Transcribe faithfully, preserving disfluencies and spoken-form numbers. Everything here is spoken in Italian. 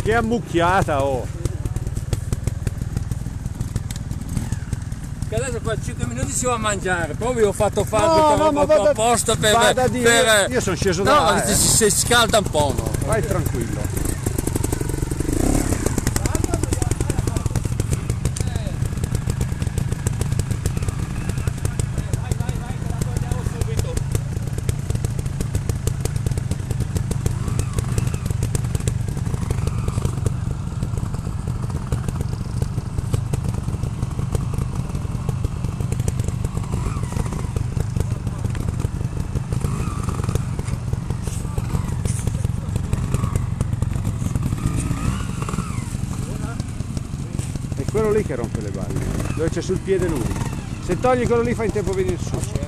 Che ammucchiata, oh! Che adesso fra cinque minuti si va a mangiare, poi vi ho fatto fare No, questa no, roba ma vada- apposta per... vada a dire- per- io sono sceso no, da là, ma eh. si, si scalda un po', no? Vai tranquillo. È quello lì che rompe le balle, dove c'è sul piede lui. Se togli quello lì fa in tempo a venire su.